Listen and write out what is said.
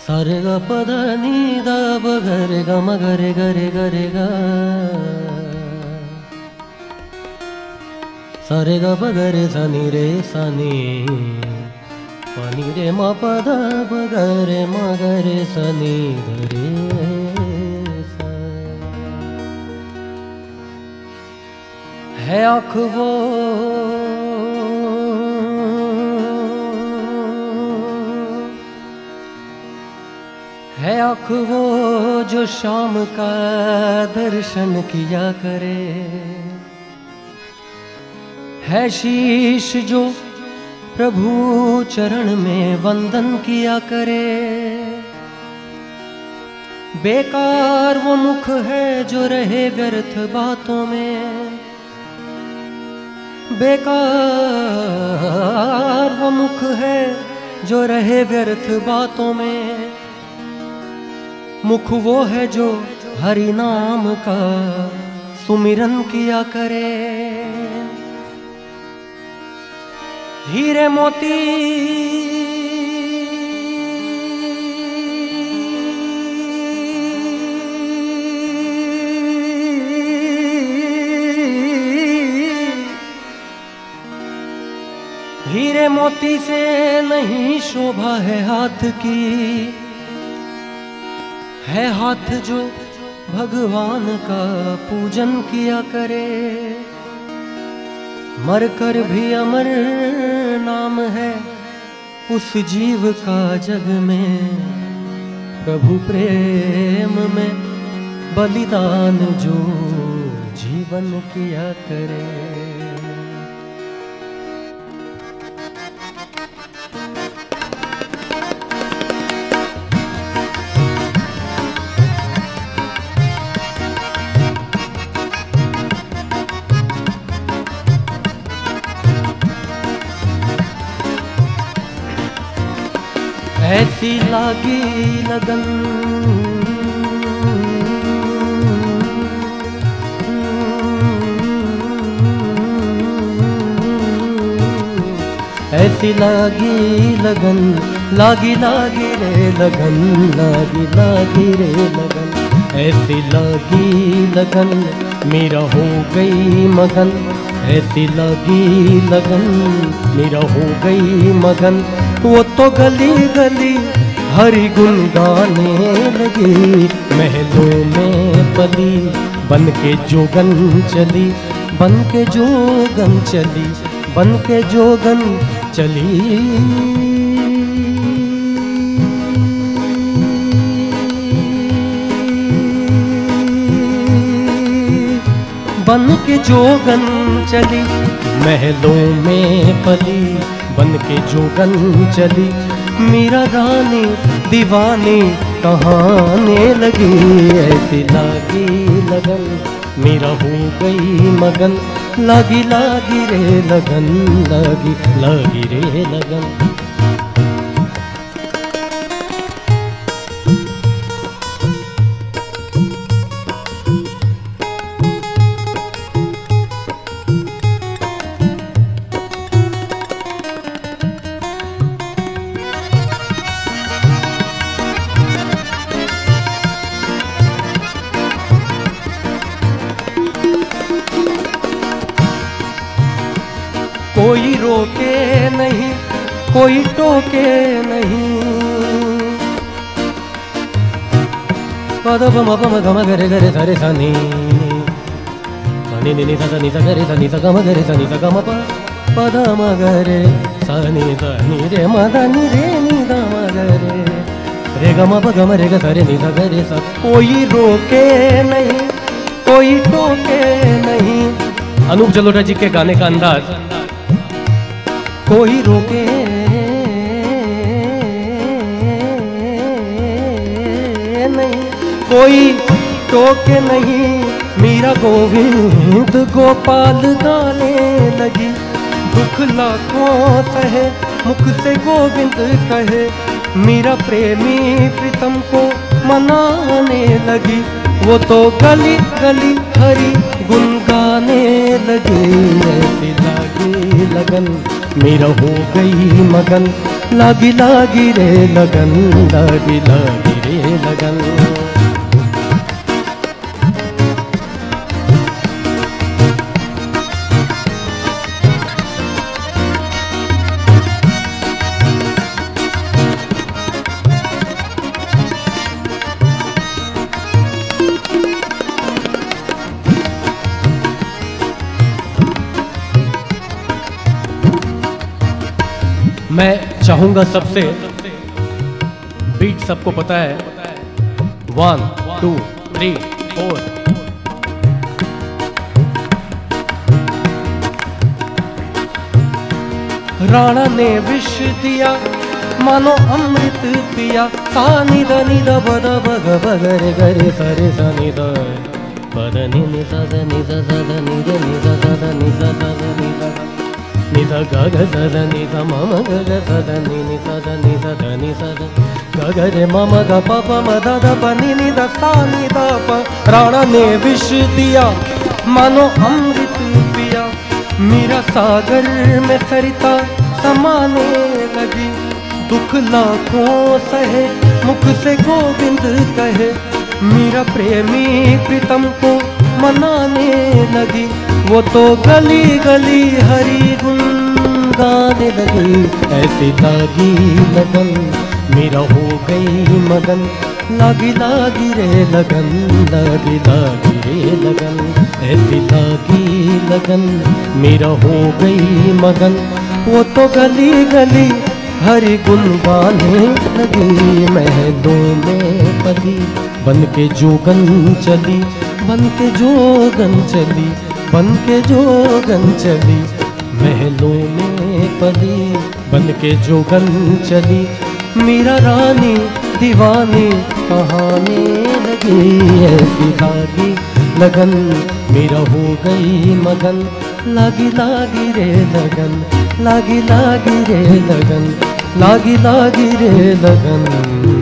सारे ग पद नी द ब गरे ग म गरे गरे गरे ग सारे ग ब गरे सा नी रे सा नी प नी रे म पद ब गरे म गरे सा नी ध रे सा। है आँख वो है आँख वो जो शाम का दर्शन किया करे, है शीश जो प्रभु चरण में वंदन किया करे। बेकार वो मुख है जो रहे व्यर्थ बातों में, बेकार वो मुख है जो रहे व्यर्थ बातों में। मुख वो है जो हरि नाम का सुमिरन किया करे। हीरे मोती हीरे मोती से नहीं शोभा है हाथ की, है हाथ जो भगवान का पूजन किया करे। मर कर भी अमर नाम है उस जीव का जग में, प्रभु प्रेम में बलिदान जो जीवन किया करे। ऐसी लागी लगन ऐसी लागी लगन, लागी लागी रे लगन, लागी लागी रे लगन। ऐसी लागी लगन मेरा हो गई मगन, ऐसी लागी लगन मेरा हो गई मगन। वो तो गली गली हरि गुण गाने लगी, महलों में पली बन के जोगन चली, बन के जोगन चली, बन के जोगन चली। बन के जोगन चली, महलों में पली बन के जोगन चली। मीरा रानी दीवानी कहाने लगी, ऐसी लागी लगन मेरा हो गई मगन। लागी लागी रे लगन, लागी लागी रे लगन। कोई रोके नहीं, कोई टोके नहीं। पद पम पम गम गरे गरे सा रे सा नी, नी नी नी सा नी सा गरे सा नी सा गम गरे सा नी सा गम प पद म गरे सा नी रे म द नी रे नी द म गरे रे गम प गम रे ग सा रे नी सा गरे सा। कोई रोके नहीं, कोई टोके नहीं। अनूप जलोटा जी के गाने का अंदाज। कोई रोके नहीं, कोई टोके नहीं। मीरा गोविंद गोपाल गाने लगी, दुख लाखों सहे मुख से गोविंद कहे। मीरा प्रेमी प्रीतम को मनाने लगी, वो तो गली गली हरि गुन गाने लगी। ऐसी लागी लगन मेरा हो गई मगन, लागी लागी रे लगन, लागी लागी रे लगन। मैं चाहूंगा सबसे, बीट सबको पता है, 1 2 3 4। राणा ने विष दिया मानो अमृत पिया, सा निद निद बद बग बगरे गरे सरे सा निद पद नि नि सा द नि सा सा द नि द नि सा सा द नि सा सा द नि सा नि सा ग ग सा द नि सा म म ग ग सा द नि नि सा द नि सा द नि सा द ग ग रे म म ग प प म द द प नि नि द सा नि द प। राणा ने विष दिया मानो अमृत पिया, मीरा सागर में सरिता समाने लगी। दुख लाखों सहे मुख से गोविंद कहे, मीरा प्रेमी प्रीतम को मनाने लगी। वो तो गली गली हरि गुण गाने लगी। ऐसी लागी लगन मीरा हो गई मगन, लागी लागी रे लगन, लागी लागी रे लगन। ऐसी लागी लगन मीरा हो गई मगन, वो तो गली गली हरि गुण गाने लगी। महलों में पली बन के जोगन चली, बन के जोगन चली, बन के जोगन चली। महलों में पली बन के जोगन चली, मीरा रानी दीवानी कहाने लगी। ऐसी लागी लगन मीरा हो गई मगन, लागी लागी रे लगन, लागी लागी रे लगन, लागी लागी रे लगन।